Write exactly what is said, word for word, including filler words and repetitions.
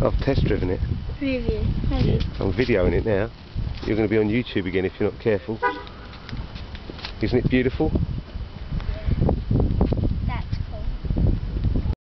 I've test driven it. Really? Have you? I'm videoing it now. You're going to be on YouTube again if you're not careful. Isn't it beautiful?